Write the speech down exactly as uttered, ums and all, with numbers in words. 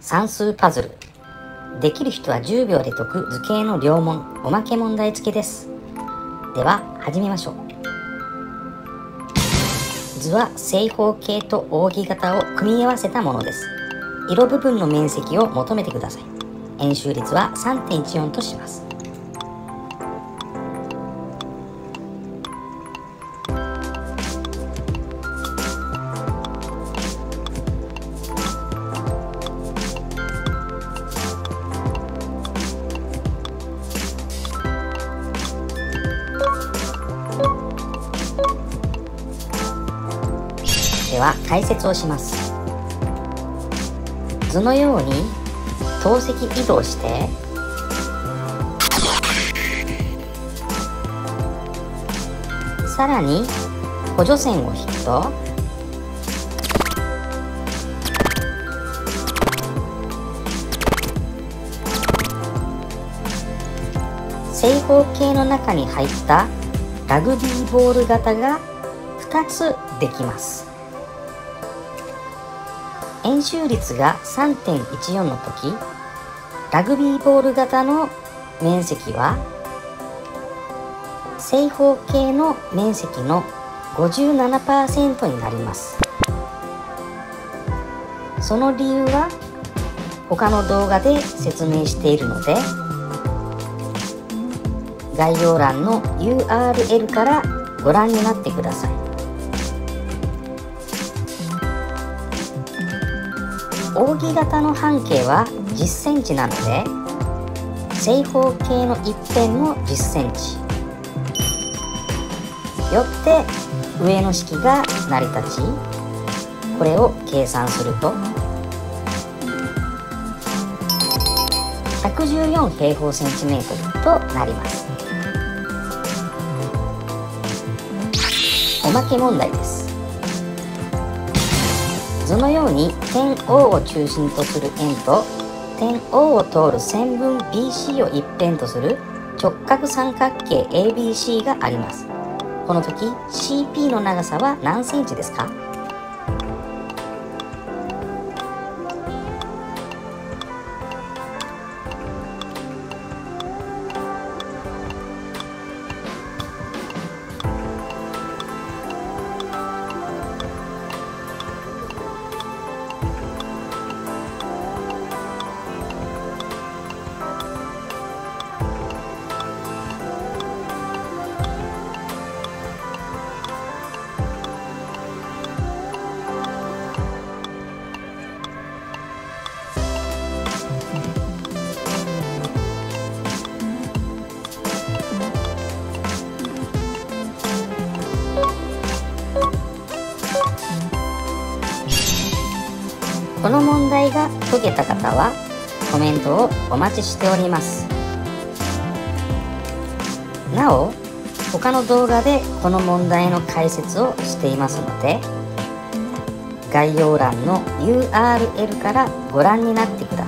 算数パズル。できる人はじゅうびょうで解く図形の両問おまけ問題付きです。では始めましょう。図は正方形と扇形を組み合わせたものです。色部分の面積を求めてください。円周率は さんてんいちよん とします。では解説をします。図のように等積移動してさらに補助線を引くと正方形の中に入ったラグビーボール型がふたつできます。円周率が さんてんいちよん の時、ラグビーボール型の面積は正方形の面積の ごじゅうななパーセント になります。その理由は他の動画で説明しているので、概要欄の ユーアールエル からご覧になってください。扇形の半径はじゅっセンチなので、正方形の一辺もじゅっセンチ。よって上の式が成り立ち、これを計算するとひゃくじゅうよん平方センチメートルとなります。おまけ問題です。図のように点 O を中心とする円と点 O を通る線分 ビーシー を一辺とする直角三角形 エービーシー があります。この時 シーピー の長さは何センチですか？この問題が解けた方はコメントをお待ちしております。なお、他の動画でこの問題の解説をしていますので、概要欄の ユーアールエル からご覧になってください。